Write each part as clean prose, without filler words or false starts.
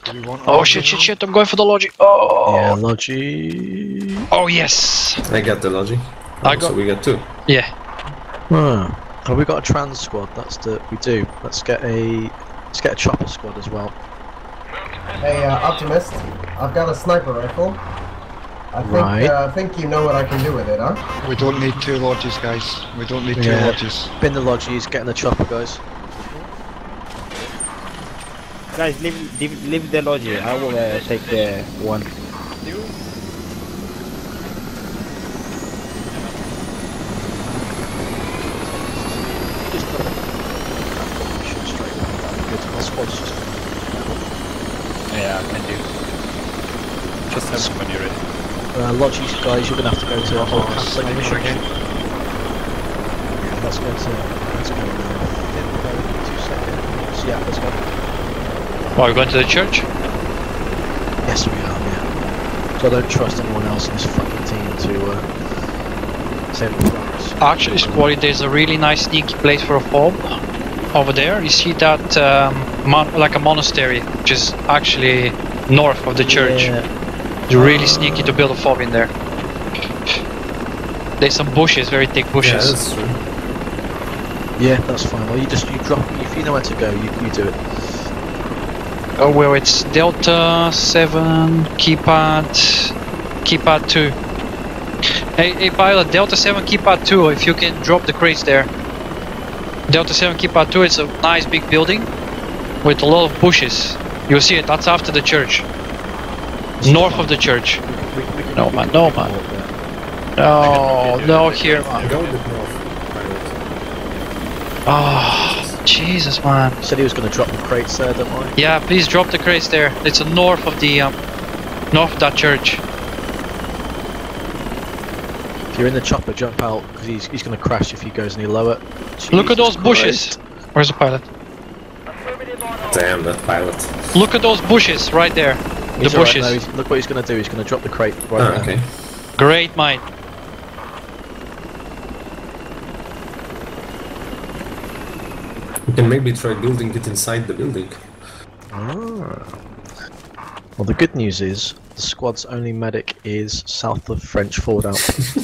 Do we want Oh shit, I'm going for the logic. Oh! Yeah, Logi. Oh yes! I got the logic. I got- So we got 2. Yeah. Oh, we got a trans squad. We do. Let's get a chopper squad as well. Hey, Optimist, I've got a sniper rifle. I think you know what I can do with it, huh? We don't need 2 lodges, guys. We don't need 2 Yeah. lodges. Bin the Logis, getting the chopper, guys. Guys, leave the lodge. I will take the one. Shoot straight away. That'd be good. Our squad's just. Yeah, I can do. Just tell me when you're ready. Logis, guys, you're gonna have to go to a whole cancelling mission. Yeah, let's go. 2 seconds. Yeah, let's go. Oh, we're going to the church? Yes, we are. Yeah. So I don't trust anyone else in this fucking team to save the flags. Actually, squad, there's a really nice sneaky place for a fob over there. You see that like a monastery, which is actually north of the church. Yeah. It's really sneaky to build a fob in there. There's some bushes, very thick Yeah, bushes. that's true. Yeah, that's fine. Well, you drop. If you know where to go, you do it. Oh well, it's Delta 7 keypad 2. Hey pilot, Delta 7 keypad 2. If you can drop the crates there. Delta 7 keypad 2. It's a nice big building with a lot of bushes. You'll see it. That's after the church. North of the church. No man. No here man. Go a bit north. Oh, Jesus man. He said he was going to drop the crates there, don't worry. Yeah, please drop the crates there. It's north of the north of that church. If you're in the chopper, jump out because he's going to crash if he goes any lower. Look at those Jesus bushes. Christ. Where's the pilot? Damn, that pilot. Look at those bushes right there. He's The alright, bushes. no, look what he's going to do. He's going to drop the crate right Ah, there. okay. Great mate. We can maybe try building it inside the building. Ah. Well, the good news is the squad's only medic is south of French Ford out.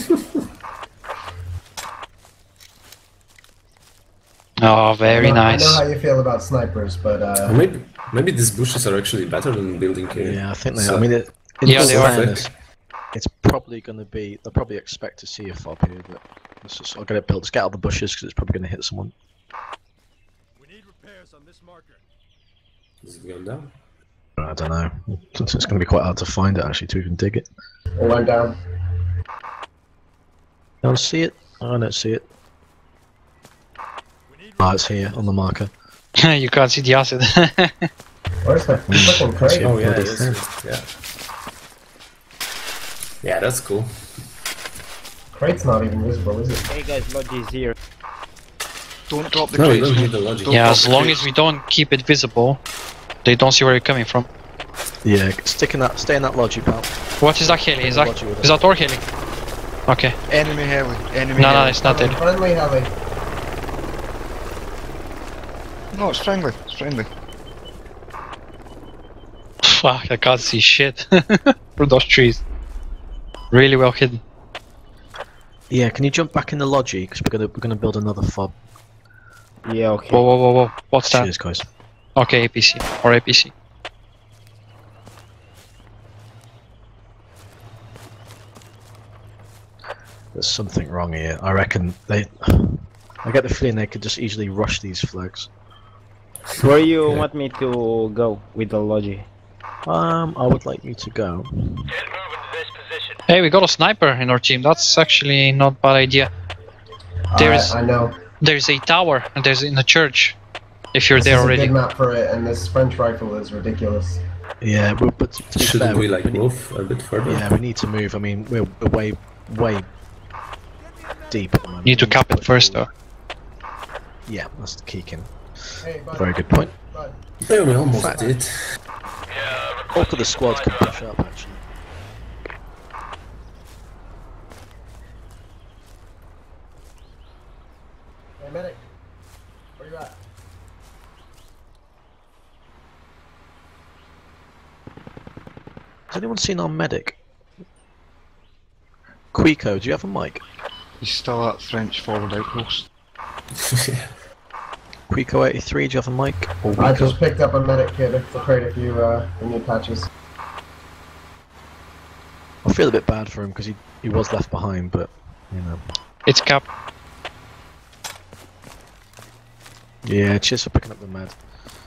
Oh, very nice. I know how you feel about snipers, but Or maybe these bushes are actually better than building here. Yeah, I think they. So- I mean, Yeah, they are. fairness, it's probably going to be. They'll probably expect to see a fob here, but I'll get it built. Let's get out of the bushes because it's probably going to hit someone. We need repairs on this marker. Is it going down? I don't know. It's going to be quite hard to find it actually to even dig it. it went down. I don't see it. I don't see it. Ah, it's here on the marker. You can't see the acid. Where's the fucking crate? Oh yeah, Bloody yes, thing. yeah. Yeah, that's cool. Crate's not even visible, is it? Hey guys, lodge is here. Don't drop the No, we crates. don't need the logic. Don't Yeah, drop as the long crates. as we don't keep it visible, they don't see where you're coming from. Yeah, stay in that lodge, pal. What is that heli? Is Bring the lodge with that our heli? Okay. Enemy heli. Enemy No, heli. it's not it. Friendly heli. No, it's friendly. It's friendly. Fuck, I can't see shit through those trees. Really well hidden. Yeah, can you jump back in the lodgy? Because we're gonna build another fob. Yeah, okay. Whoa. What's that? Cheers, guys. Okay, APC or APC. There's something wrong here. I reckon I get the feeling they could just easily rush these flags. Where you want me to go with the lodge? I would like you to go. Hey, we got a sniper in our team. That's actually not a bad idea. I know. There's a tower and there's in the church. If you're This there is already. a good map for it, and this French rifle is ridiculous. Yeah, but to be Shouldn't fair, we like move a bit further? Yeah, we need to move. I mean, we're way deep at the moment. Need to We cap it push first forward. though. Yeah, that's the key, Kim. Hey, bud. Very good point. Bud. Yeah, we almost Fact. did. Both of the squads can push up, actually. Hey, medic. Where you at? Has anyone seen our medic? Quico, do you have a mic? He's still at French forward outpost. Quico 83, do you have a mic? Or I Wico? just picked up a medic kit. It's a crate if you need patches. I feel a bit bad for him because he was left behind, but you know. It's Cap. Yeah, cheers for picking up the med.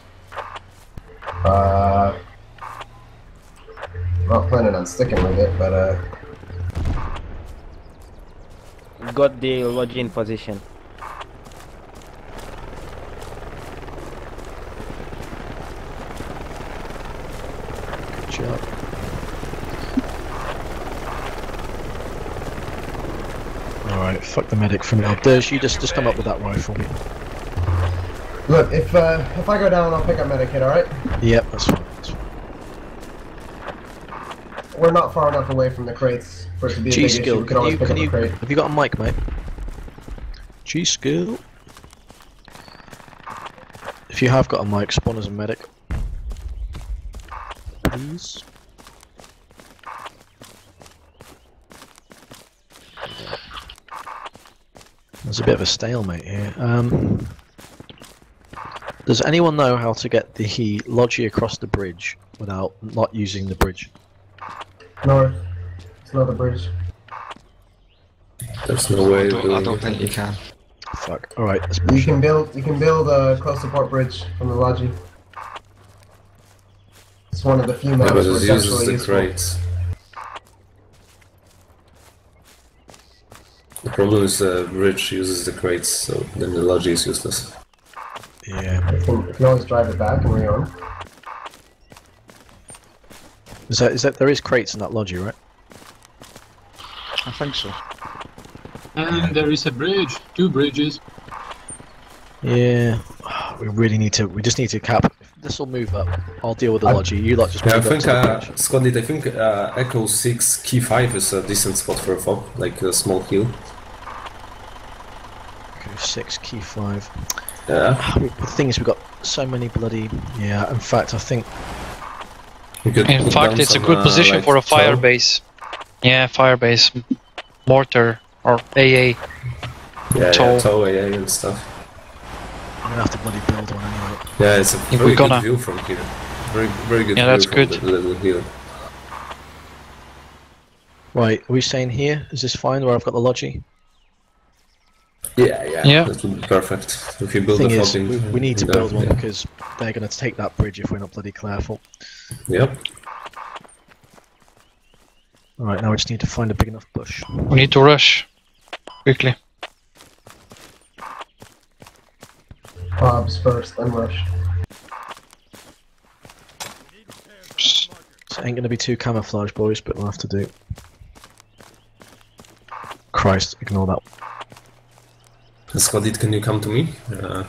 Not planning on sticking with it, but Got the lodge in position. Good job. Alright, fuck the medic for now. Dirge, you just come up with that rifle. look, if I go down, I'll pick up medic kit. All right? Yep, that's fine. That's fine. We're not far enough away from the crates for it to be a big issue. G-Skill, We can always pick up a crate. have you got a mic, mate? G-Skill. If you have got a mic, spawn as a medic. Please. There's a bit of a stalemate here. Does anyone know how to get the Logi across the bridge without not using the bridge? North. It's not a bridge. There's no way. I don't think you can. Fuck. Alright, let's You push can it. build a close support bridge from the Logi. It's one of the few maps Yeah, but where it it's uses actually the useful. crates. The problem is the bridge uses the crates, so then the logi is useless. Yeah. You can always drive it back and rearm. Is that there is crates in that Logi, right? I think so. And there is a bridge, 2 bridges. Yeah. We just need to cap. This will move up. I'll deal with the Logi. You lot just Yeah, I move up think, to the bridge. Scotty, I think Echo 6 Key 5 is a decent spot for a fob, like a small hill. Okay, 6, key 5. Yeah. The thing is, we've got so many bloody... Yeah, in fact, I think... You could In put fact, down it's a some, good position like, for a fire tow. base. Yeah, fire base. Mortar or AA. Yeah, tow. yeah, tow AA and stuff. I'm gonna have to bloody build one anyway. Yeah, it's a If very we're gonna- good view from here. Very good Yeah, view that's from good. the little hill. Right, are we staying here? Is this fine where I've got the Logi? Yeah, Yeah. that would be perfect. If you The build thing a is, fob in, we need to in build there, one yeah. because they're gonna take that bridge if we're not bloody careful. Yep. Alright, now we just need to find a big enough bush. We need to rush quickly. Bob's first, then rush. This ain't gonna be too camouflage, boys, but we'll have to do. Christ, ignore that. Scotty, can you come to me?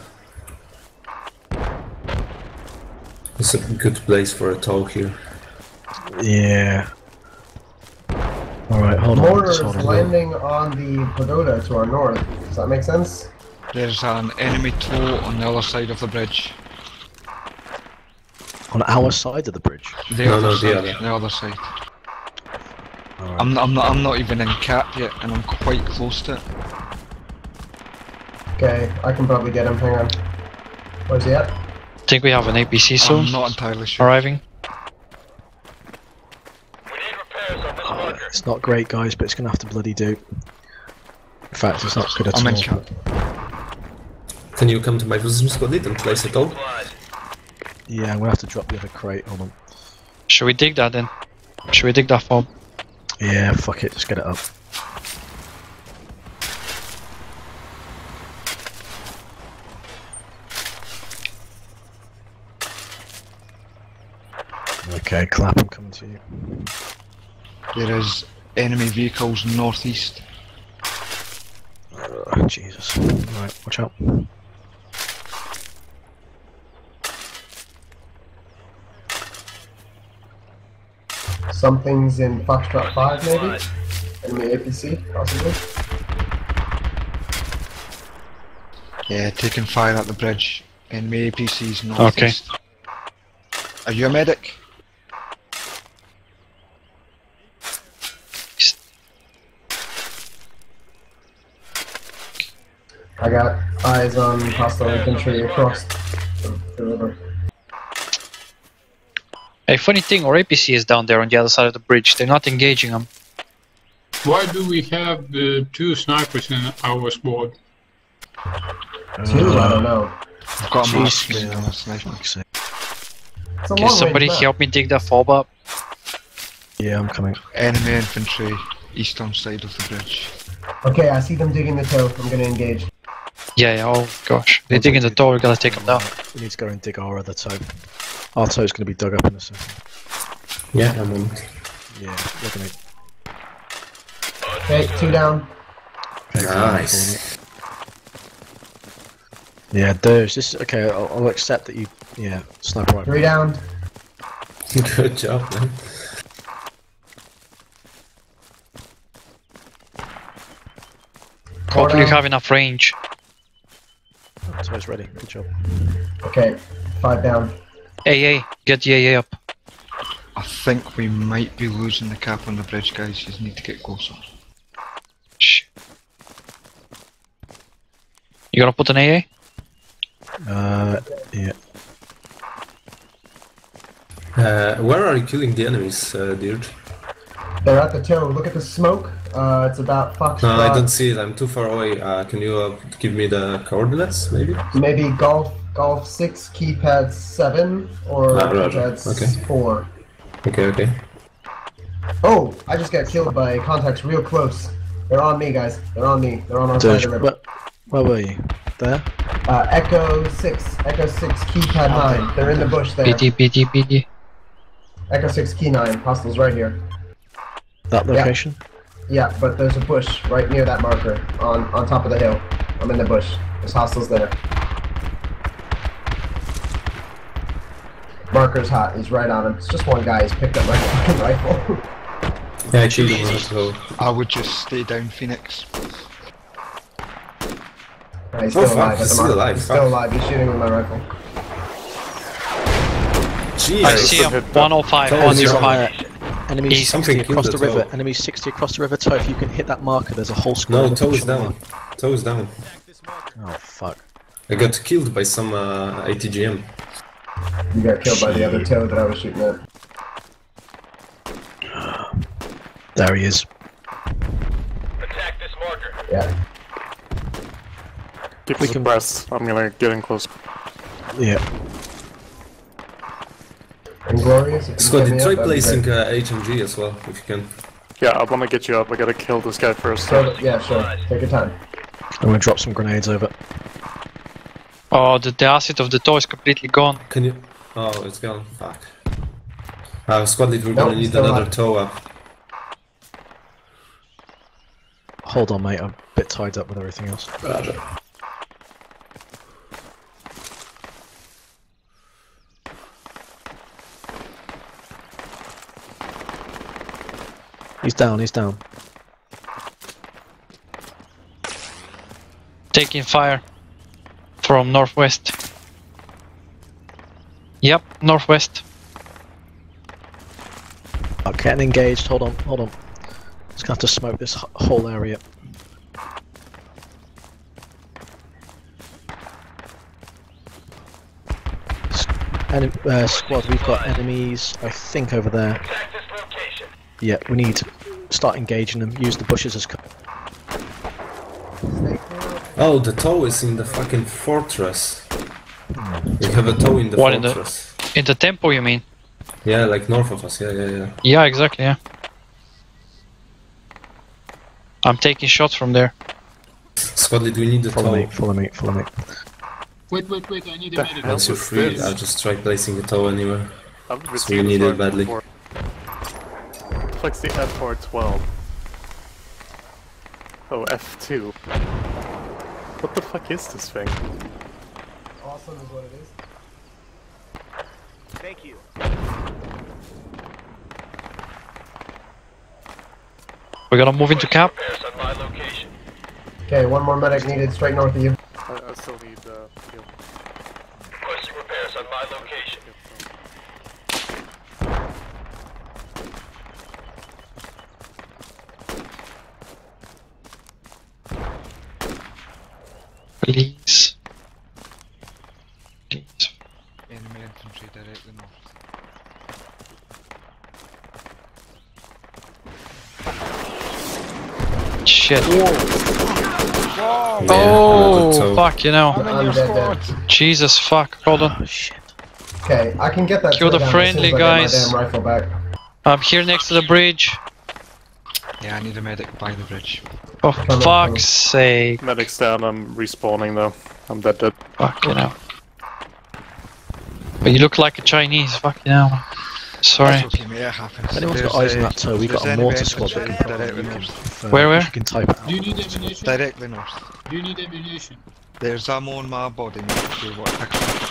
It's a good place for a tow here. Yeah. Alright, hold on. Mortar just is hold on. landing on the pagoda to our north. Does that make sense? There's an enemy tow on the other side of the bridge. On our side of the bridge. The No, other no, the side. other. The other side. Alright. I'm not even in cap yet, and I'm quite close to it. Okay, I can probably get him. Hang on. Where's he at? I think we have an APC soon I'm not entirely sure. arriving. It's not great, guys, but it's gonna have to bloody do. In fact, it's not good at I'm all. in cap. Can you come to my position, Scotty, and place a tow? Yeah, I'm gonna have to drop the other crate. Hold on. Should we dig that then? Should we dig that fob? Yeah, fuck it, just get it up. Okay, Clap, I'm coming to you. There is enemy vehicles northeast. Jesus. Right, watch out. Something's in Foxtrot 5, maybe? Enemy APC, possibly? Yeah, taking fire at the bridge. Enemy APCs northeast. Are you a medic? I got eyes on hostile infantry across the river. A funny thing, our APC is down there on the other side of the bridge. They're not engaging them. Why do we have 2 snipers in our squad? 2? I don't know. I've got a mask Jeez, on the sniper. It's a Can long somebody range map. help me dig that fob up? Yeah, I'm coming. Enemy infantry, eastern side of the bridge. Okay, I see them digging the toe. I'm gonna engage. Yeah, oh gosh. They're digging the door, we gotta take them down. We need to go and dig our other toe. Our toe's going to be dug up in a second. Yeah, I'm on it. Yeah, we're going to... Okay, 2 down. Nice. Yeah, there's this. Okay, I'll accept that you. Yeah, sniper rifle. 3 down. Good job, man. Hopefully you have enough range. So it's ready. Good job. Okay, 5 down. AA, get the AA up. I think we might be losing the cap on the bridge, guys. You just need to get closer. Shh. You gonna put an AA? Yeah. Where are you killing the enemies, Dirge? They're at the toe. Look at the smoke. It's about Foxtrot. No, I don't see it. I'm too far away. Can you give me the coordinates, maybe? Maybe golf 6, keypad 7, or Roger. keypad Okay. 4. Okay. Oh, I just got killed by contacts real close. They're on me, guys. They're on me. They're on our side of the river. Where were you? There? Echo 6, keypad 9. They're in the bush there. BD. Echo 6, key 9. Hostiles right here. That location? Yeah, but there's a bush right near that marker on top of the hill. I'm in the bush. There's hostiles there. Marker's hot. He's right on him. It's just one guy. He's picked up my fucking rifle. Yeah, I killed him as well. I would just stay down, Phoenix. He's still fuck, alive. he's at the still marker. alive, He's fuck. still alive. He's shooting with my rifle. Jeez, I see him. 105, 105. Enemies He's 60 something across the killed the river. toe. Enemies 60 across the river. So if you can hit that marker, there's a whole squad. No, on the toe beach is on the down. mark. Toe is down. Oh fuck. I got killed by some ATGM. You got killed by the other toe that I was shooting at. There he is. Attack this marker. Yeah. Keep We us can- abreast. I'm gonna get in close. Yeah. Inglorious. If you Scott, get me try up, that'd be placing great. HMG as well, if you can. Yeah, I wanna get you up. I gotta kill this guy first. Yeah, sure. Take your time. I'm gonna drop some grenades over. Oh, the acid of the toe is completely gone. Can you? Oh, it's gone. Fuck. Squad lead, we're Nope, gonna need still another alive. toe up. Hold on, mate. I'm a bit tied up with everything else. Roger. He's down. He's down. Taking fire from northwest. Yep, northwest. I'm getting engaged. Hold on. Hold on. Just gonna have to smoke this whole area. Squad, we've got enemies, I think, over there. Attack this location. Yeah, we need to start engaging them. Use the bushes as cover. Oh, the toe is in the fucking fortress. We have a toe in the What, in the- fortress. In the temple, you mean? Yeah, like north of us. Yeah. Yeah, exactly, yeah. I'm taking shots from there. Squad lead, we need the Follow toe. me, follow me, follow me. Wait, I need The a medic. hell? Once you're What's free, this? I'll just try placing a toe anywhere. I've So received you this need it rifle badly. before. Flex the F412. Oh, F2. What the fuck is this thing? Awesome is what it is. Thank you. We're gonna move into camp. Repairs on my location. Okay, one more medic needed straight north of you. I still need heal. Requesting repairs on my location. shit. Yeah, Oh, so- fuck, you know. I'm dead. Jesus, fuck. Hold on. Oh shit. Okay, I can get that. Kill the down as soon friendly as I get my guys. damn rifle back. I'm here next to the bridge. Yeah, I need a medic by the bridge. For fuck's sake. Medic's down, I'm respawning though. I'm dead. Fuck, you know. But you look like a Chinese, fuck, you know. Sorry. That's okay, mate, it happens. If anyone's There's got eyes on a- that toe, we've there's got a enemy mortar entrance squad that can probably directly use. north. Where? You can type it out. Do you need ammunition? Directly north. Do you need ammunition? There's ammo on my body, mate, if you want extra.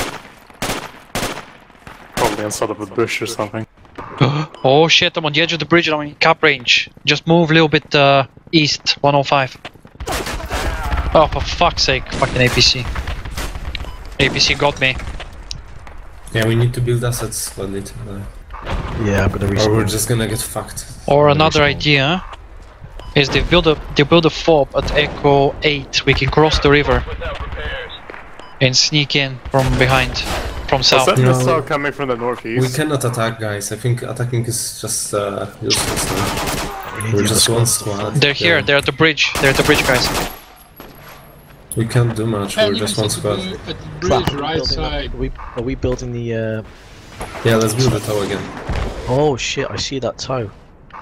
Probably inside of a bush or something. Oh shit, I'm on the edge of the bridge and I'm in cap range. Just move a little bit east, 105. Oh, for fuck's sake, fucking APC. APC got me. Yeah, we need to build assets, but need to, Yeah, I'm gonna or we're respawn. just gonna get fucked. Or another respawn. idea is they build a fob at Echo 8. We can cross the river Without repairs. and sneak in from behind, from Was south. that No. missile coming from the We northeast? cannot attack, guys. I think attacking is just useless now. We need We're the just other one squad. squad. They're here, Yeah. they're at the bridge. They're at the bridge, guys. We can't do much, we're just one Enemies squad. at the Clap, bridge right side. Are we building the Yeah, let's build the tower again. Oh shit, I see that toe.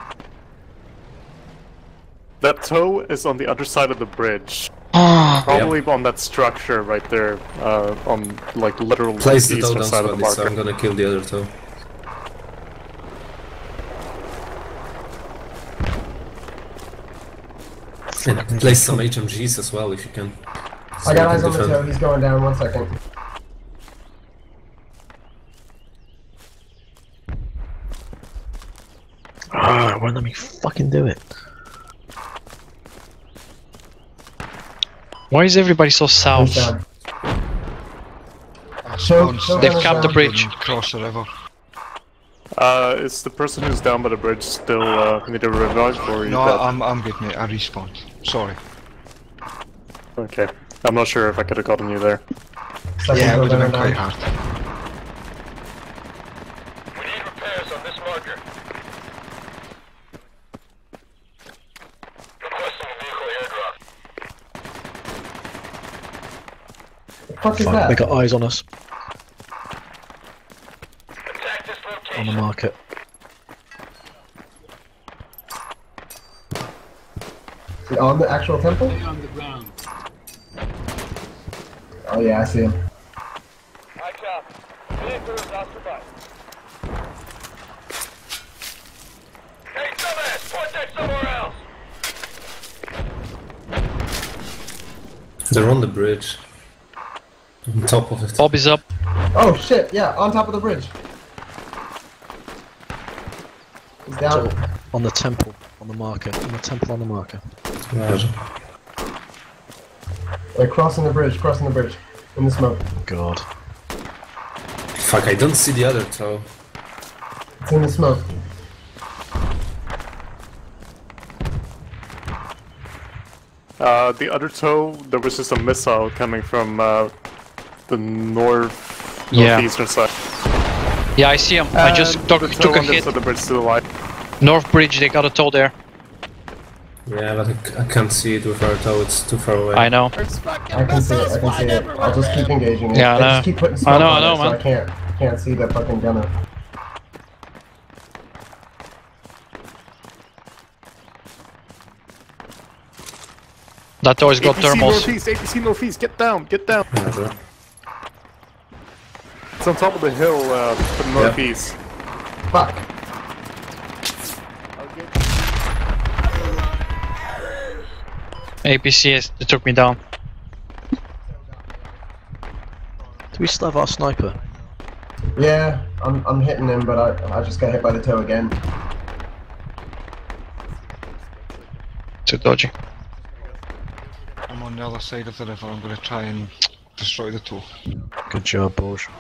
That toe is on the other side of the bridge. Oh, Probably on that structure right there, on like literal Place the toe eastern down side of the squad, so marker. I'm gonna kill the other toe. And place some HMGs as well if you can. So I got we eyes can on the defend. toe. He's going down. 1 second. Ah, why don't let me fucking do it? why is everybody so He's south? down. Spawn's They've down capped the bridge. and Cross the river. Is the person who's down by the bridge still need a revive or are you No, dead? I'm good, mate. I respawned. Sorry. Okay. I'm not sure if I could have gotten you there. Second Yeah, it would have building been quite down. hard. We need repairs on this marker. Requesting a vehicle airdrop. The fuck is Fuck, that? they got eyes on us Attack this on the location. market. On the actual temple? Stay on the ground. Oh yeah, I see him. High copy. Vehicle is occupied. Hey, dumbass! Point that somewhere else! They're on the bridge. On top of it. Bob is up. Oh shit! Yeah, on top of the bridge. He's down. So, on the temple, on the marker, on the temple, on the marker. Roger. They're crossing the bridge. Crossing the bridge. In the smoke. God. Fuck, I don't see the other toe. It's in the smoke. The other toe, there was just a missile coming from the northeastern side. Yeah, I see him. I just And took the a toe on this hit. side of the bridge to the light. North bridge, they got a tow there. Yeah, but I can't see it with our toe, it's too far away. I know. I can see it. I can see it. I'll just keep engaging it. Yeah, I They know. just keep putting smoke I know, on I know, it, so man. I can't see the fucking gunner. That toy's got APC thermals. northeast, APC northeast, get down, get down. Roger. It's on top of the hill to the northeast. Fuck. APCs, they took me down. Do we still have our sniper? Yeah, I'm hitting him, but I just got hit by the toe again. Too dodgy. I'm on the other side of the river. I'm going to try and destroy the toe. Good job, Borge.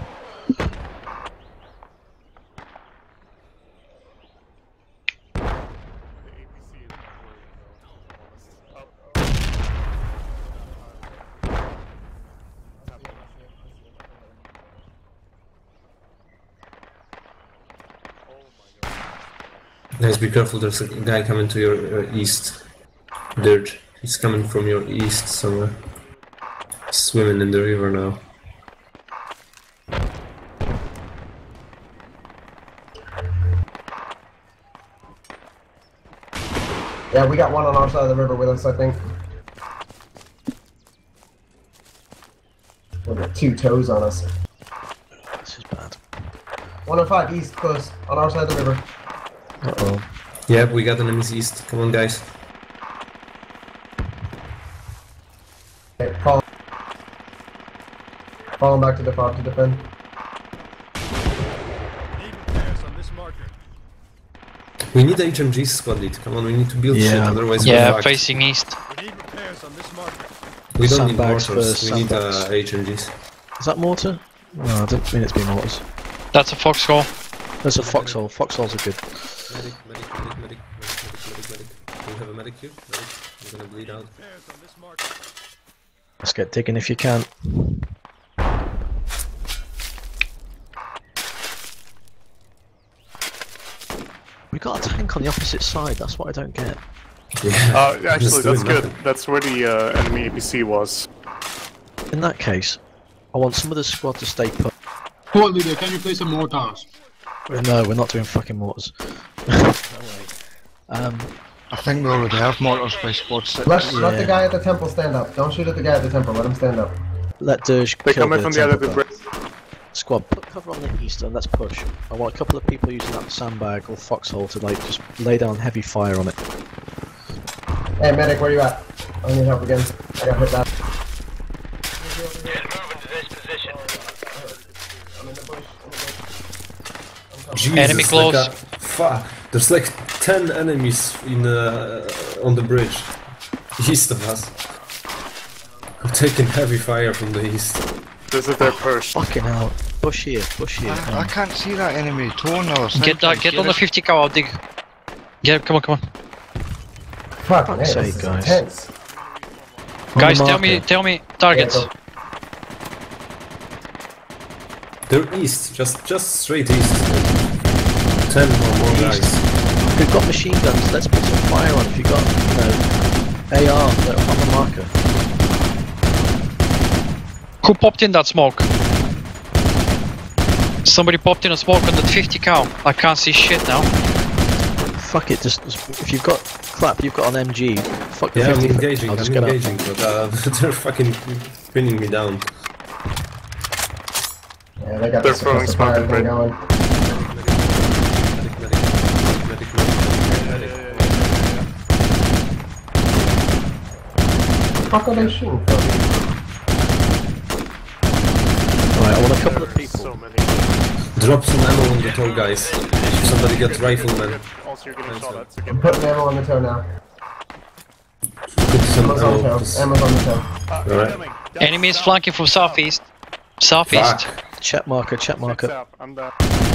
Guys, be careful, there's a guy coming to your east. Dirt. He's coming from your east somewhere. Swimming in the river now. Yeah, we got one on our side of the river with us, I think. We got 2 toes on us. This is bad. 105 east, close, on our side of the river. Uh-oh. Yeah, we got enemies east. Come on, guys. Okay, falling back to the fob to defend. We need HMGs, squad lead. Come on, we need to build shit, otherwise we're Yeah, fucked. facing east. We don't need Sandbags mortars, first, we need sandbags. HMGs. Is that mortar? No, I didn't mean it to be mortars. That's a foxhole. There's a foxhole. Foxholes are good. Medic. Do you have a medic here? Medic. I'm gonna bleed out. Let's get digging if you can. We got a tank on the opposite side, that's what I don't get. Yeah. Actually, that's good. That's where the enemy APC was. In that case, I want some of the squad to stay put. Squad leader, can you play some mortars? No, we're not doing fucking mortars. I think we already have mortars by squad 6. Let the guy at the temple stand up. Don't shoot at the guy at the temple, let him stand up. Let Dirge They're kill coming the from the other temple bridge. guy. Squad, put cover on the east and let's push. I want a couple of people using that sandbag or foxhole to like just lay down heavy fire on it. Hey medic, where you at? I need help again. I got hit bad. Jesus, Enemy close. Like fuck. There's like 10 enemies in on the bridge. East of us. We're taking heavy fire from the east. This is their push. Fucking hell. Push here. I can't see that enemy. Torn or Get on the 50 cow, I'll dig. Come on. Fucking Fuck's hey, this sake, is guys. intense. Guys, the tell me targets. Yeah, They're east, just straight east. 10 or more guys. We've got machine guns, let's put some fire on. If you've got, AR on the marker. Who popped in that smoke? Somebody popped in a smoke on that 50 cow. I can't see shit now. Fuck it, just if you've got clap, you've got an MG. Fuck the Yeah, I'm 50. engaging, I'll I'm just get engaging, but they're fucking pinning me down. Yeah, they got They're the throwing suppressive smoke fire and thing break. going. Fuck are they shooting from? Right, I want a couple of people. So many. Drop some ammo on the toe, guys. Somebody get rifleman. Also, you're getting shot at. So I'm get putting ammo on the toe now. Put some Ammo's on the ammo. toe. Ammo's on the toe. Alright. Enemy is flanking from southeast. Southeast. Fuck. Check marker. I'm down.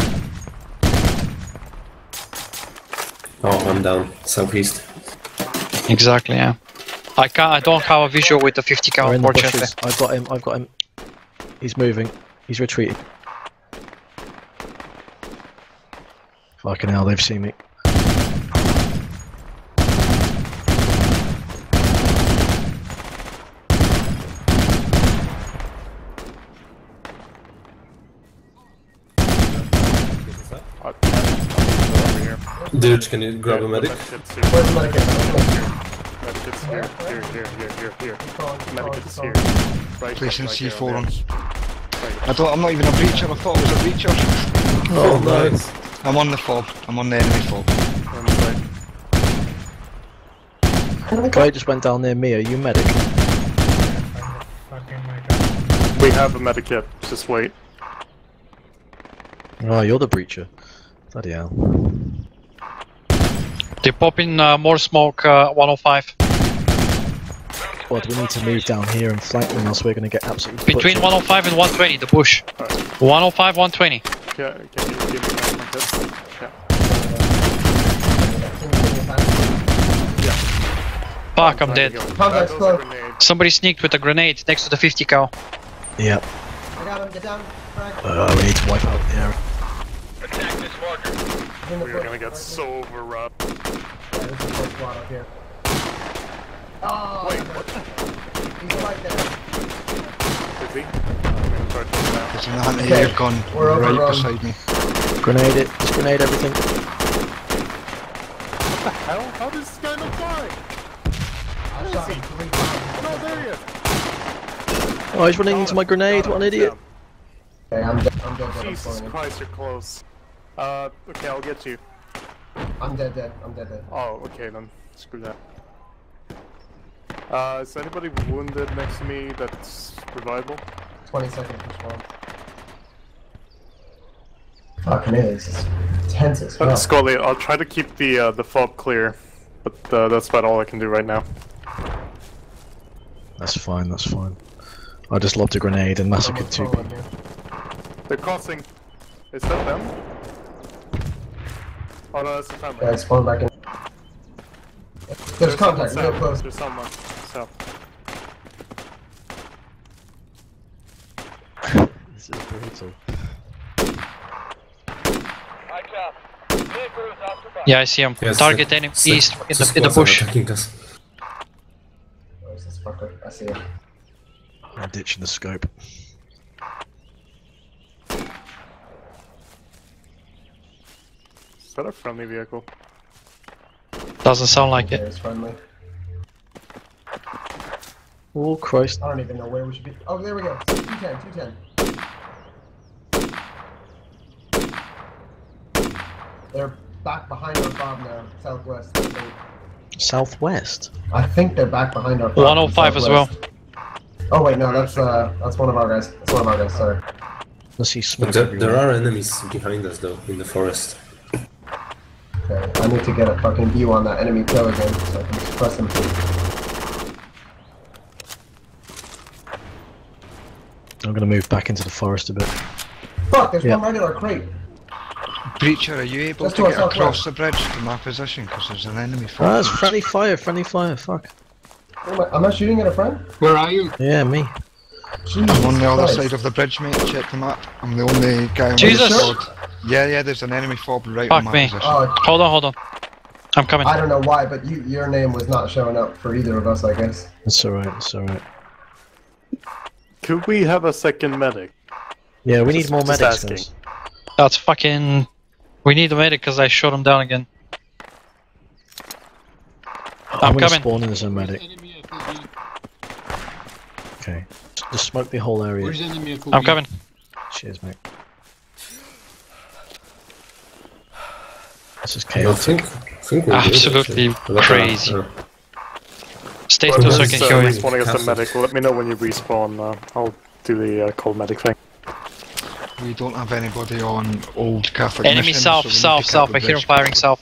Oh, I'm down. Southeast. Exactly, yeah. I don't have a visual with the 50 cow, We're in the unfortunately. bushes. I've got him. He's moving. He's retreating. Fucking hell, they've seen me. Dude, can you grab a medic? Where's the medic? Medikit's here. Medikit's here. Right. Placing right C4 here, on. Right. I'm not even a breacher, I thought it was a breacher. Oh, nice. I'm on the fob. I'm on the enemy fob. On the right. Guy just went down near me. Are you medic? We have a medikit. Just wait. Oh, you're the breacher. Bloody hell. They pop in more smoke, 105. What, we need to move down here and flank them, else we're going to get absolutely Between butchered. 105 and 120, the bush. 105, 120. Can you give me my medikit? Yeah. Fuck, I'm dead. Contact's close. Somebody sneaked with a grenade next to the 50 cow. Yep. I got him, get down. We need to wipe out the area. Attack this marker. We're gonna get so overrun. Yeah, there's a full squad up here. Oh, Wait, what? what? He's right there. Is he? I'm gonna try to take him out. There's an anti-air gun We're right overrun. beside me. Grenade it. Just grenade everything. What the hell? How does this guy not die? I shot him 3 times. No, there he is. Oh, he's running into my grenade. What an idiot. Okay, I'm dead. I'm dead. I'm Jesus spawning. Christ, you're close. Okay, I'll get you. I'm dead. I'm dead. Oh, okay then. Screw that. Is anybody wounded next to me that's revivable? 20 seconds to spawn. Fucking is. It's tense as fuck. Scully, I'll try to keep the fog clear, but that's about all I can do right now. That's fine, that's fine. I just lobbed a grenade and massacred 2 people. They're crossing. Is that them? Oh no, that's the family. Yeah, spawn back in. There's contact, real close. There's someone. So. This is brutal. Yeah, I see him. Yes, Target enemy east in the squads are bush. attacking us. Where's this fucker? I see him. I'm ditching the scope. Is that a friendly vehicle? Doesn't sound like Okay, it. it's friendly. Oh Christ. I don't even know where we should be. Oh, there we go. 210. They're back behind our fob now, southwest. I think. Southwest? I think they're back behind our fob. 105 as well. Oh wait, no, that's one of our guys. That's one of our guys. Sorry. Let's see smoke But there everywhere. are enemies behind us though, in the forest. Okay, I need to get a fucking view on that enemy kill again, so I can press him. I'm gonna move back into the forest a bit. Fuck! There's Yeah. one right in our crate. Breacher, are you able Let's to go get southwest. across the bridge to my position? Because there's an enemy Ah, following it's us. friendly fire, fuck. Am I shooting at a friend? Where are you? Yeah, me. Jesus I'm on the other Christ. side of the bridge, mate. Check the map. I'm the only guy on Jesus! the squad. Yeah, there's an enemy fob right Fuck on my me. position. Oh, Hold on. I'm coming. I don't know why, but your name was not showing up for either of us, I guess. It's alright. Could we have a second medic? Yeah, we need Just- more just medics, asking. guys. That's fucking... We need a medic because I shot him down again. I'm gonna coming. spawn in as a medic. Enemy FOB. Okay. Just smoke the whole area. Where's enemy FOB? I'm coming. Cheers, mate. This is I chaotic. think we're good, Absolutely actually. crazy. Stay Well, still so I just, can kill you. respawning as a Castle. medic. Let me know when you respawn. I'll do the cold medic thing. We don't have anybody on old Catholic Enemy mission, south, so we need south, to south. cut I the hear him bridge. firing south.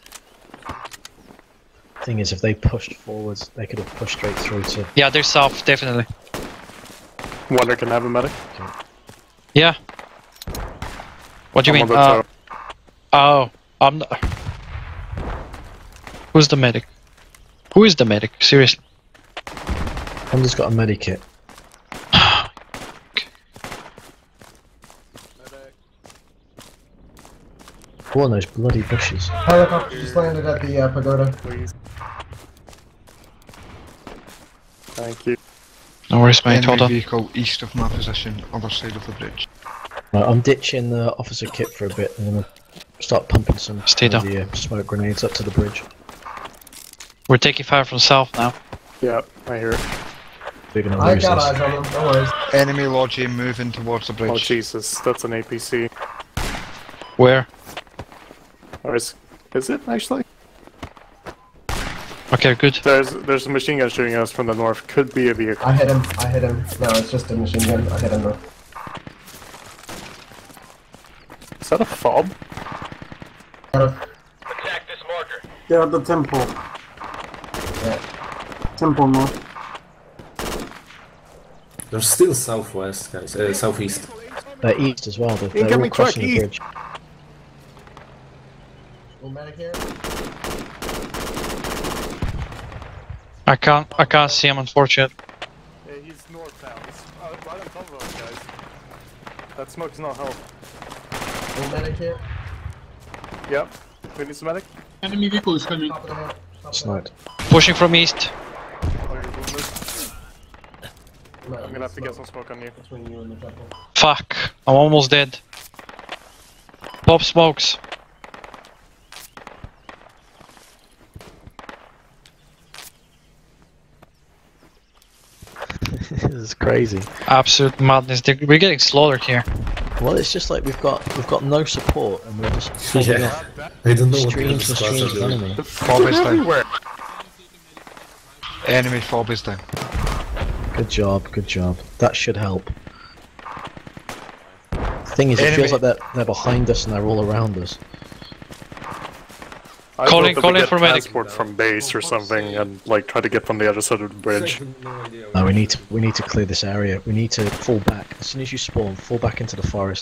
Thing is, if they pushed forwards, they could have pushed straight through to. Yeah, they're south, definitely. Wonder can I have a medic? Yeah. What do you I'm mean? on the tower. Oh, I'm not... Who's the medic? Who is the medic? Seriously. I've just got a medikit. Go on those bloody bushes. Helicopter just landed at the pagoda. Please. Thank you. No worries, mate. Hold Enemy on. vehicle east of my position, other side of the bridge. Right, I'm ditching the officer kit for a bit and I'm gonna start pumping some Stay of down. the smoke grenades up to the bridge. We're taking fire from south now. Yeah, I hear it. We're gonna I lose got this. eyes on them, no worries. Enemy lodging moving towards the bridge. Oh Jesus, that's an APC. Where? Or is it actually? Okay, good. There's a machine gun shooting at us from the north. Could be a vehicle. I hit him. No, it's just a machine gun. I hit him though. Is that a fob? Attack this marker. Yeah, the temple. Yeah. Temple north. They're still southwest, guys. Southeast. They're east as well. They're all Incoming truck crossing the east. bridge. Full medic here. I can't see him, unfortunately. Yeah, he's northbound. He's right on top of us, guys. That smoke's not help. Full medic here. Yep. We need some medic. Enemy vehicle is coming. Top of the hill. Top of the hill. Sniped. Pushing from east. gonna have to get some smoke on you. Between you and the temple. Fuck, I'm almost dead. Pop smokes. This is crazy. Absolute madness. We're getting slaughtered here. Well, it's just like we've got no support, and we're just following Yeah. up I don't know what the streams and squads streams are of doing. enemy. Fob is down. Enemy fob is down. Good job, good job. That should help. Thing is, it feels like they're behind us and they're all around us. Call in for medic. Transport from base or something, and like try to get from the other side of the bridge. No, we need to clear this area. We need to fall back as soon as you spawn. Fall back into the forest.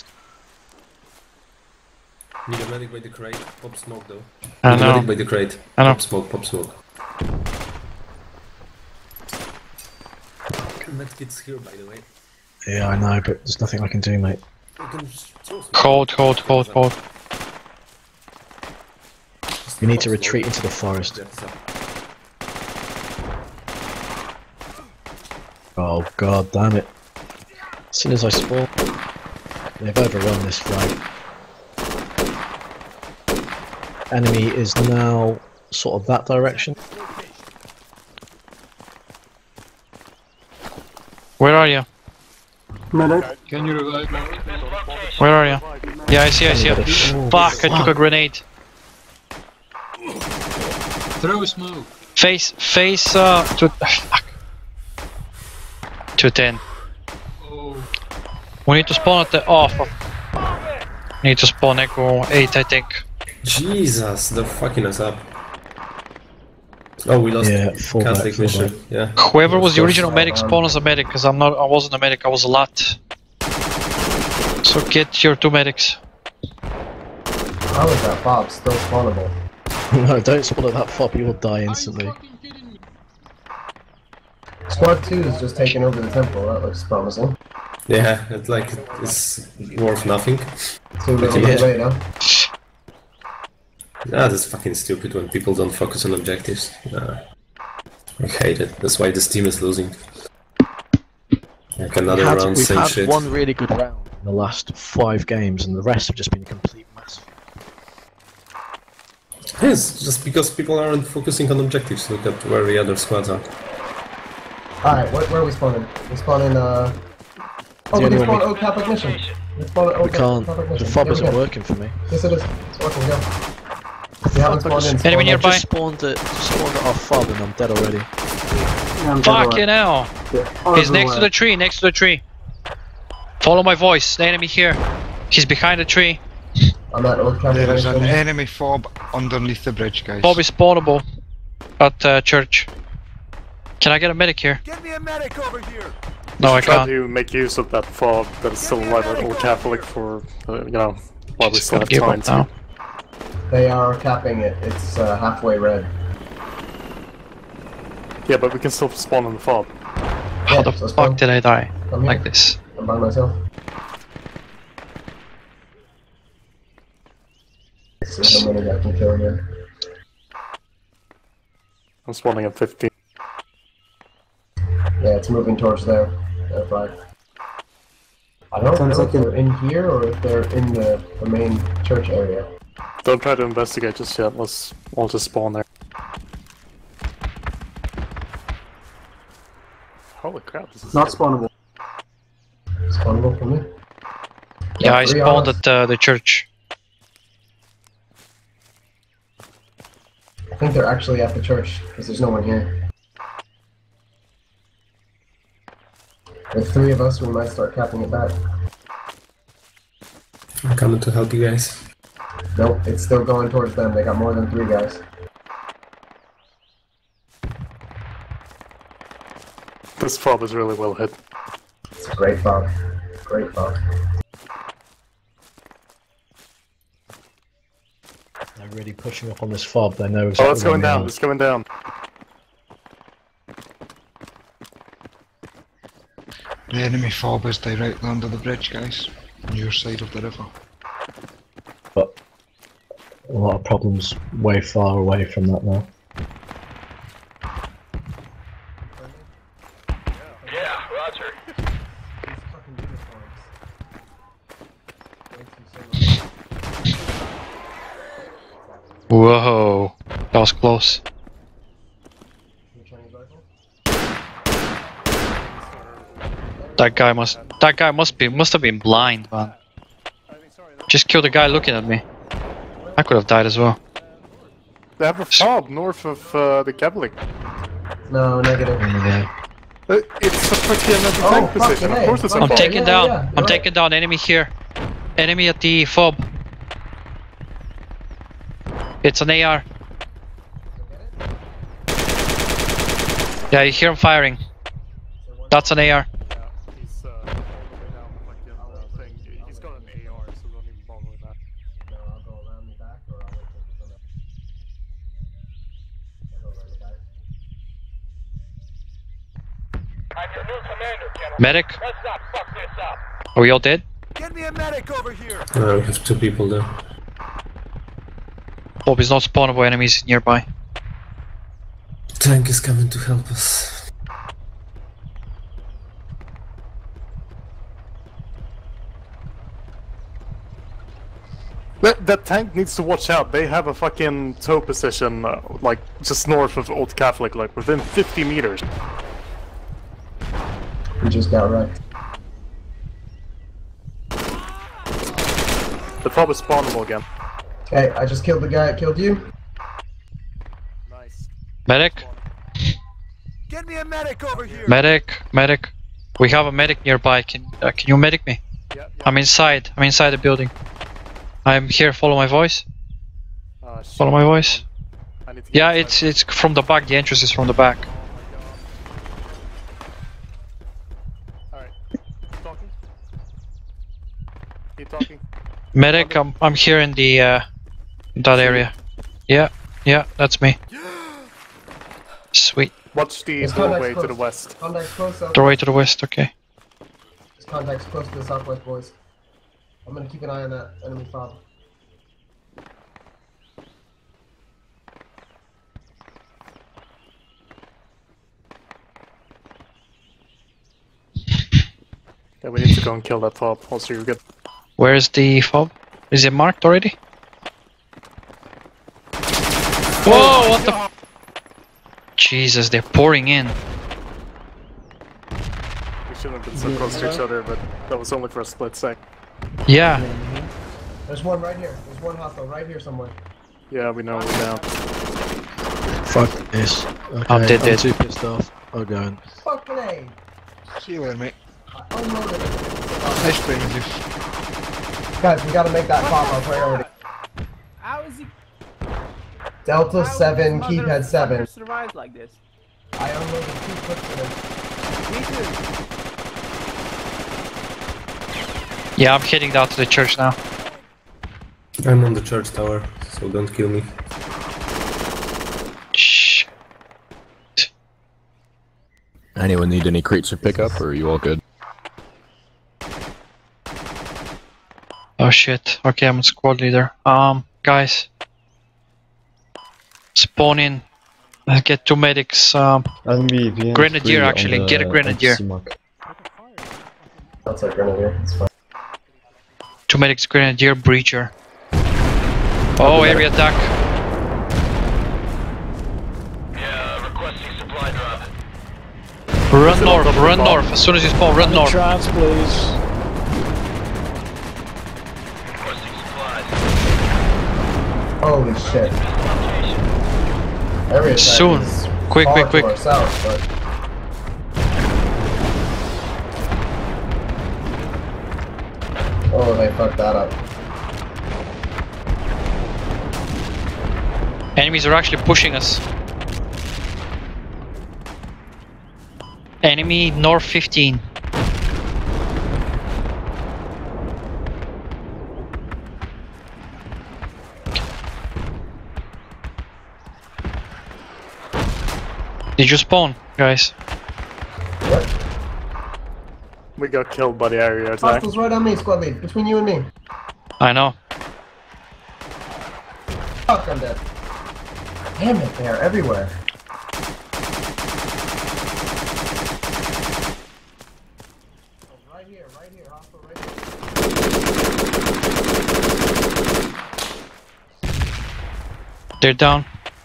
Need a medic by the crate. Pop smoke though. I Need a know. medic by the crate. I know. Pop smoke. Pop smoke. Medkits here, by the way. Yeah, I know, but there's nothing I can do, mate. You can throw some- Cold. We need to retreat into the forest. Oh god damn it. As soon as I spawn, they've overrun this flag. Enemy is now sort of that direction. Where are you? Can you revive me? Where are you? Yeah, I see you. Fuck, I took a grenade. Throw smoke. Face, to... Fuck. 210. Oh, We need to spawn at the... Oh, fuck. Need to spawn Echo 8, I think. Jesus, they're fucking us up. Oh, we lost fall back, Catholic fall mission. back. Yeah. Whoever was the Of original course. medic, spawn as a medic, because I wasn't a medic, I was a lat. So get your 2 medics. How is that fob still spawnable? No, don't spawn at that fob, you will die instantly. Squad 2 is just taking over the temple. That looks promising. Yeah, it's like it's worth nothing. Too little Yeah. too late, huh? Ah, that's fucking stupid when people don't focus on objectives. I hate it. That's why this team is losing. Like another round, We've same had shit. one really good round in the last 5 games, and the rest have just been a complete mess. Yes, just because people aren't focusing on objectives. Look at where the other squads are. Alright, where are we spawning? We spawn in, Oh, we only can one spawn we- Oak Catholic Mission. We spawn at We Oak can't. Catholic The Mission. fob Yeah, we isn't can. working for me. Yes, it is. It's working, go. We haven't spawned in. Enemy spawn nearby. Just spawned at our fob and I'm dead already. Fucking hell! He's next to the tree, Follow my voice, the enemy here. He's behind the tree. I'm at Oak Catholic There is an Mission. enemy fob underneath the bridge, guys. Bob is spawnable at church. Can I get a medic here? Get me a medic over here. No, I Try can't. to make use of that fob that is still alive at Old Catholic for, while we Just still gonna have give time up now. They are capping it. It's halfway red. Yeah, but we can still spawn in the fob. How the so fuck spawn. did I die? Come here. Like this. I'm by myself. This is how many I can kill here. I'm spawning at 15. Yeah, it's moving towards there. There, 5. I don't know if they're in here or if they're in the main church area. Don't try to investigate just yet, let's all just spawn there. Holy crap, this is Not spawnable. Spawnable for me? Yeah, I 3 spawned hours. at the church. I think they're actually at the church, because there's no one here. With 3 of us, we might start capping it back. I'm coming to help you guys. Nope, it's still going towards them. They got more than 3 guys. This fob is really well hit. It's a great fog. Great fog. They're really pushing up on this fob, they know exactly Oh, it's going where we down, are. it's going down. The enemy fob is directly under the bridge, guys. On your side of the river. But a lot of problems way far away from that now. Yeah, Roger. Whoa, that was close. That guy must have been blind, man. Just kill the guy looking at me. I could have died as well. They have a fob north of the cavalry. No, negative. It's a freaking tank position. Of course it's a I'm fob. taking down. I'm taking down enemy here. Enemy at the fob. It's an AR. Yeah, you hear him firing. That's an AR. He's all the way down the fucking thing. He's got an AR, so don't even bother with that. No, I'll go around the back or I'll wait till the I'll go around the back. I'm your new commander, gentlemen. Medic. Let's not fuck this up. Are we all dead? Get me a medic over here! We have 2 people there. Hope is not spawnable enemies nearby. Tank is coming to help us. That tank needs to watch out. They have a fucking tow position, like, just north of Old Catholic, like, within 50 meters. We just got wrecked. The fob is spawnable again. Hey, I just killed the guy that killed you. Nice. Medic. Get me a medic over here! Medic. Medic. We have a medic nearby. Can you medic me? Yeah. I'm inside. I'm inside the building. I'm here. Follow my voice. Shit. Follow my voice. I need to get Yeah, inside. it's from the back. The entrance is from the back. Alright. Keep talking. Keep talking. Medic. I'm here in the that area. Yeah, that's me. Sweet. Watch the It's doorway contacts to the close. west. Contacts close. Doorway to the west. Okay. There's contacts close to the southwest, boys. I'm gonna keep an eye on that enemy fob. Yeah, we need to go and kill that fob. Also, you're good. Where's the fob? Is it marked already? Whoa! What the? Jesus, they're pouring in. We shouldn't have been so close to each other, but that was only for a split sec. Yeah. There's one right here. There's one hostile right here somewhere. Yeah, we know, we're down. Fuck this. Okay, I'm dead. too pissed off. I'm going. Fucking A! See you later, mate. I unloaded it. Nice playing with you. Guys, we gotta make that fob our priority. How is he? Delta 7, How keypad 7. survives like this? I unloaded 2 clips in him. Me too. Yeah, I'm heading down to the church now. I'm on the church tower, so don't kill me. Shh. Anyone need any crates to pick up, or are you all good? Oh shit. Okay, I'm a squad leader. Guys. Spawn in. Get 2 medics. Grenadier actually. Get a grenadier. That's our grenadier. It's fine. 2 medics, grenadier, breacher. Oh, area attack. Yeah, requesting supply drop. Run north. As soon as you spawn, run north. Traps, please. Requesting supplies. Holy shit. Area attack Soon. is Quick. far to our south, but... Oh, they fucked that up. Enemies are actually pushing us. Enemy north 15. Did you spawn, guys? Yep. We got killed by the area attack. Hostiles right on me, squad lead. Between you and me. I know. Fuck, I'm dead. Damn it, they are everywhere. Right here, hostile right here. They're down.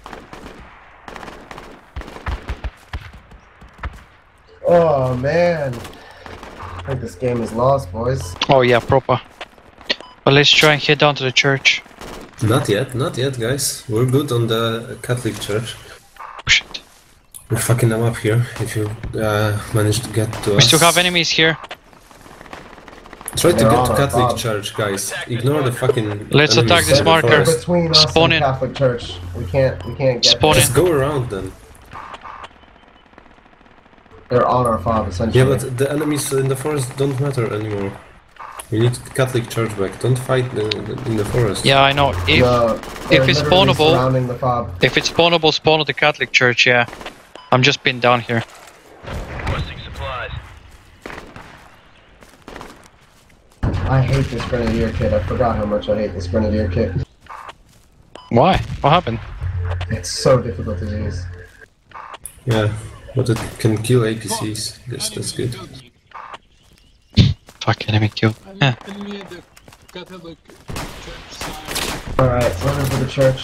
Oh man. I think this game is lost, boys. Oh yeah, proper. But let's try and head down to the church. Not yet, guys. We're good on the Catholic Church. Oh, shit. We're fucking them up here, if you manage to get to us. We still have enemies here. Try to get to Catholic Church, guys. Ignore the fucking. Let's attack this marker. Between us Spawn and in. Catholic Church. We can't get Spawn there. Just go around then. They're on our fob, essentially. Yeah, but the enemies in the forest don't matter anymore. We need Catholic Church back. Don't fight in the forest. Yeah, I know. If it's spawnable, surrounding the fob. if it's spawnable, spawn at the Catholic Church. Yeah, I'm just pinned down here. Requesting supplies. I hate this Grenadier kit. I forgot how much I hate this Grenadier kit. Why? What happened? It's so difficult to use. Yeah, but it can kill APCs. Yes, that's good. Fuck, enemy kill. Yeah. Alright, running for the church.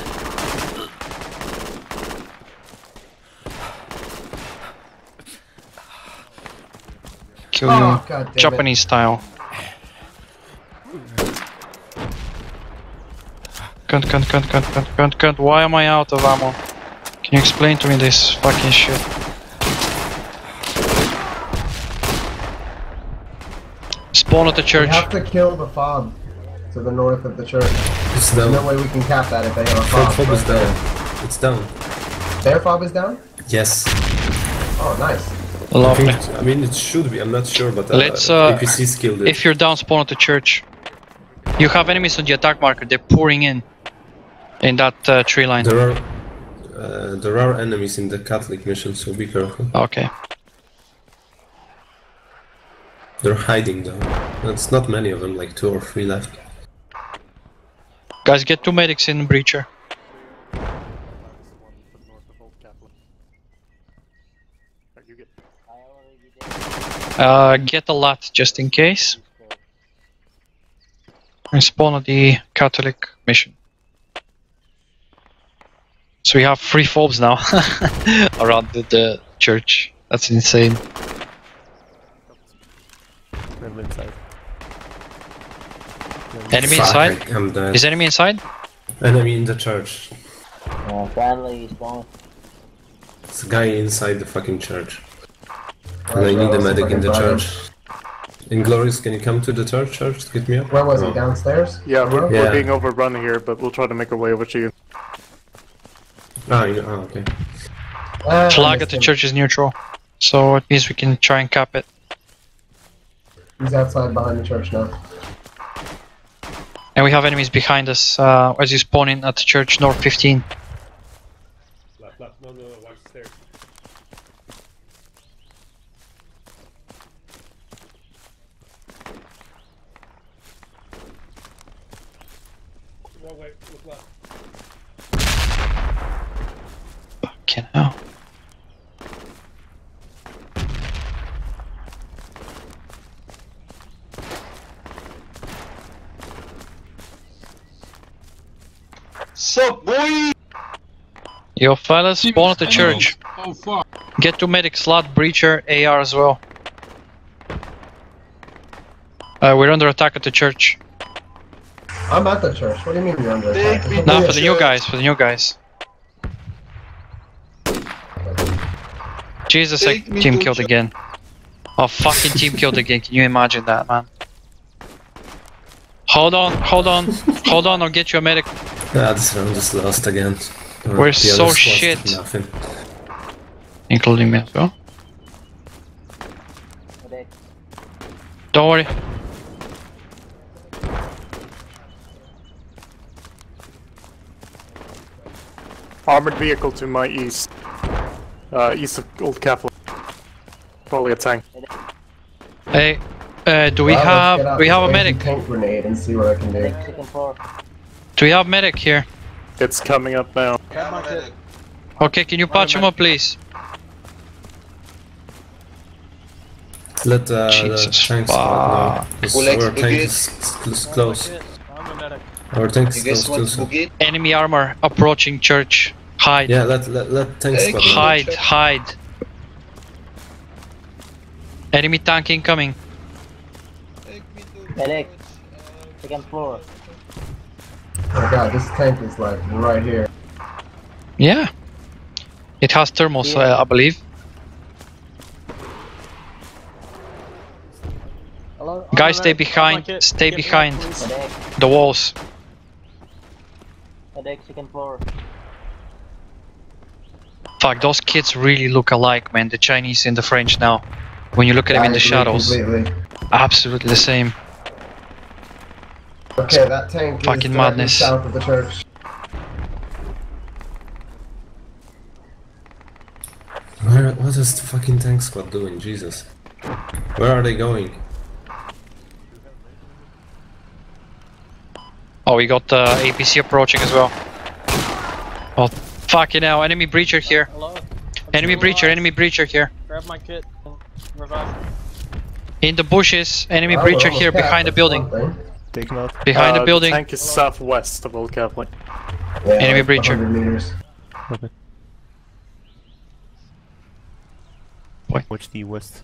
Kill Oh, you God damn it. Japanese style. Cunt. Why am I out of ammo? Can you explain to me this fucking shit? Spawn at the We church. have to kill the fob to the north of the church. It's There's down. no way we can cap that if they have a fob. Fob is right there. down. It's down. Their fob is down? Yes. Oh, nice. Lovely. I mean, it should be. I'm not sure, but Let's, APCs killed it. If you're down, spawn at the church. You have enemies on the attack marker. They're pouring in that tree line. There are enemies in the Catholic mission, so be careful. Okay. They're hiding though. It's not many of them, like 2 or 3 left. Guys, get 2 medics in breacher. Get a lot just in case. And spawn at the Catholic mission. So we have 3 phobes now around the church. That's insane. Enemy inside? I'm dead. Is enemy inside? Enemy in the church. Friendly spawn. It's a guy inside the fucking church. And I need a medic in the church. Inglorious, can you come to the church to get me up? Where was he? Downstairs? Yeah, we're Yeah. being overrun here, but we'll try to make our way over to you. Okay. Flag at the church is neutral. So it means we can try and cap it. He's outside behind the church now. And we have enemies behind us as you spawn in at the church, north 15. Left, no, watch the stairs. Wrong way, look left. Fucking hell. Sup, boy? Yo, fellas, spawn at the church. Oh fuck. Get 2 medic slot, breacher, AR as well. We're under attack at the church. I'm at the church. What do you mean you're under attack? Nah, for the new guys, Jesus, I team killed again. Oh, fucking team killed again. Can you imagine that, man? Hold on, I'll get you a medic. This round is lost again. We're The so others lost shit. Nothing. Including me as well. Don't worry. Armored vehicle to my east. East of Old Catholic. Probably a tank. Hey, do we have a medic? Tank grenade and see what I can do. Do we have medic here? It's coming up now. Okay, can you patch him up, please? Let the Jesus tanks fuck. out now. Our tank is close. Our tanks You guys still want to book it? Enemy armor approaching church. Hide. Yeah, let tank squad in. Hide. Enemy tank incoming. Alex, second floor. Oh my god, this tank is like right here. Yeah. It has thermals, I believe. Hello? Guys, stay behind. Stay behind the walls. Alex, second floor. Fuck, those kids really look alike, man. The Chinese and the French now. When you look at them in the shadows. Completely. Absolutely the same. Okay, that tank Fucking is madness. south of the church. What is the fucking tank squad doing? Jesus. Where are they going? Oh, we got APC approaching as well. Oh, fucking hell. Enemy breacher here. Enemy breacher here. Grab my kit. Revive. In the bushes. Enemy breacher here behind the building. Taken out. Behind the building. Tank is southwest of Old Catholic. Yeah, Enemy like breacher. 100 meters. Okay. Watch the west.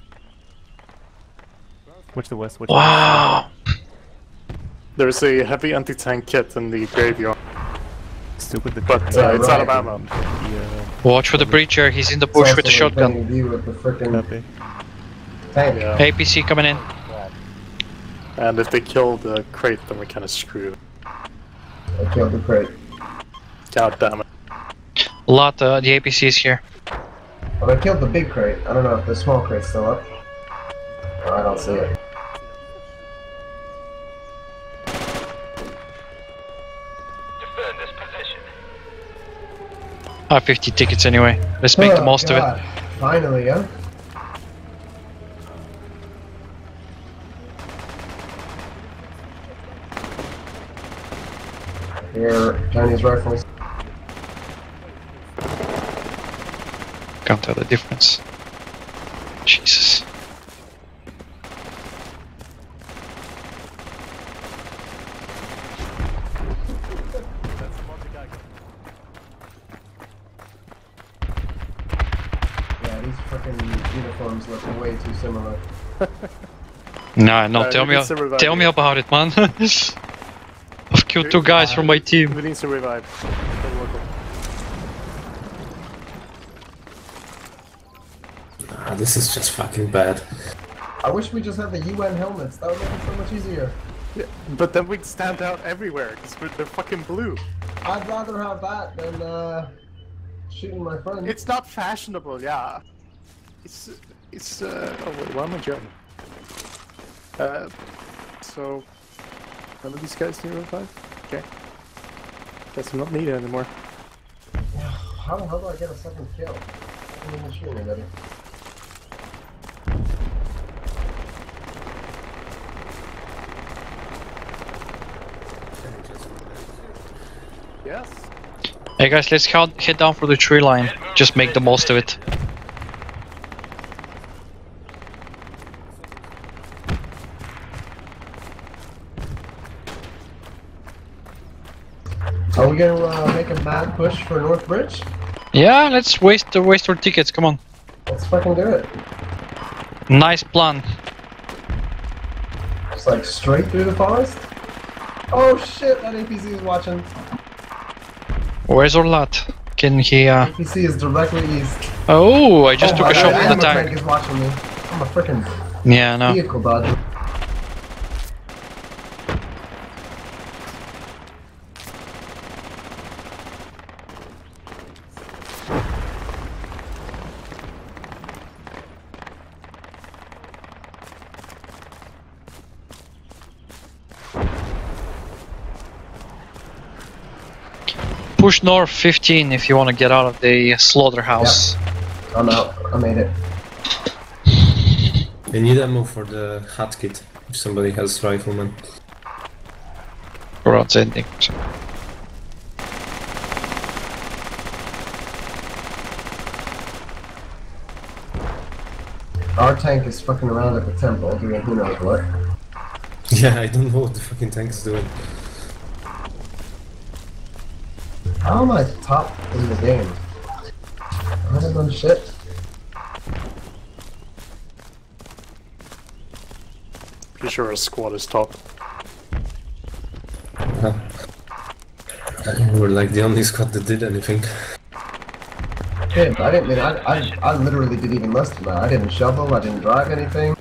Watch the west. Wow. There's a heavy anti-tank kit in the graveyard. Stupid. But it's out of ammo. Watch for the breacher. He's in the bush with the shotgun. With the frickin' tank. Yeah. APC coming in. And if they kill the crate, then we're kind of screwed. I killed the crate. God damn it. The APC is here. Well, I killed the big crate. I don't know if the small crate's still up. Oh, I don't see it. Defend this position. I have 50 tickets anyway. Let's make the most of it. Finally, yeah? Here, Chinese rifles. Can't tell the difference. Jesus. Yeah, these freaking uniforms look way too similar. No, tell me about it, man. I've killed 2 guys from my team. We need to revive. This is just fucking bad. I wish we just had the UN helmets. That would make it so much easier. Yeah, but then we'd stand out everywhere because they're fucking blue. I'd rather have that than shooting my friends. It's not fashionable, yeah. It's oh wait, why am I German? So none of these guys need revive? Okay. Guess I'm not needed anymore. How the hell do I get a second kill? I didn't even shoot anybody. Yes. Hey guys, let's head down for the tree line. Just make the most of it. Are we gonna make a mad push for North Bridge? Yeah, let's waste our tickets. Come on. Let's fucking do it. Nice plan. Just like straight through the forest? Oh shit, that APC is watching. Where's our lad? Can he APC is directly east. Oh, I just took a shot from the tank tank. is watching me. I'm a freaking Yeah, no. vehicle dodger. Push north 15 if you want to get out of the slaughterhouse. Yep. I'm out. I made it. I need ammo for the hat kit, if somebody has rifleman. Road's ending. Our tank is fucking around at the temple doing who knows what. Yeah, I don't know what the fucking tank is doing. How am I top in the game? I haven't done shit. Pretty sure a squad is top. We're like the only squad that did anything. Shit, I literally did even less than that. I didn't shovel, I didn't drive anything.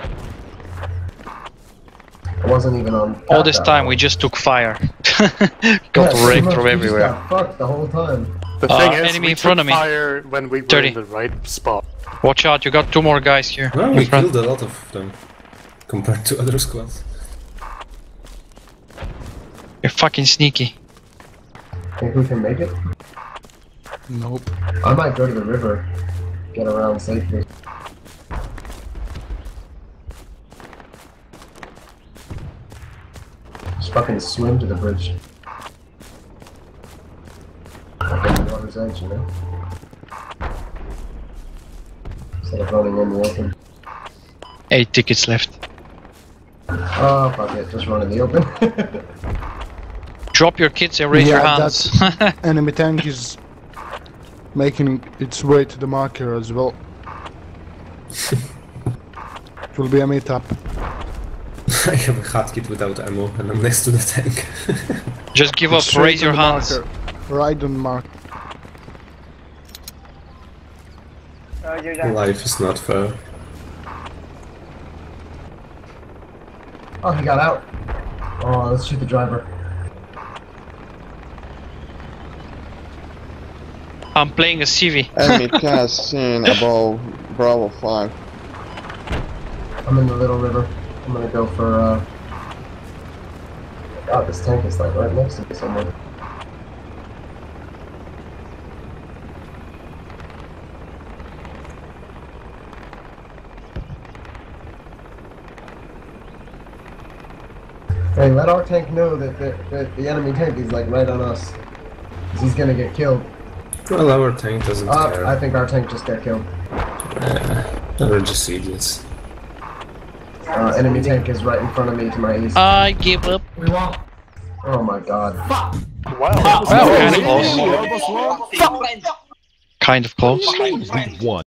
I wasn't even on. All this time we just took fire. Got raped from everywhere. Got fucked the whole time. The thing is, enemy we in front of me. fire when we were 30. in the right spot. Watch out, you got 2 more guys here. Well, in we front. killed a lot of them compared to other squads. You're fucking sneaky. Think we can make it? Nope. I might go to the river, get around safely. Just fucking swim to the bridge. Up on the water's edge, you know? Instead of running in the open. 8 tickets left. Oh, fuck it, just run in the open. Drop your kids and raise your hands. That enemy tank is making its way to the marker as well. It will be a meetup. I have a hot kit without ammo and I'm next to the tank. Just give up, Straight raise to your the hands. marker. Right on mark. Life is not fair. Oh, he got out. Oh, let's shoot the driver. I'm playing a CV. Enemy cast seen above Bravo 5. I'm in the little river. I'm gonna go for, God, this tank is like right next to me somewhere. Hey, let our tank know that the enemy tank is like right on us. 'Cause he's gonna get killed. Well, our tank doesn't care. I think our tank just got killed. We're just idiots. Enemy tank is right in front of me to my east. I give up. We won. Oh my god. Wow. Well, kind of close. Kind of close. One.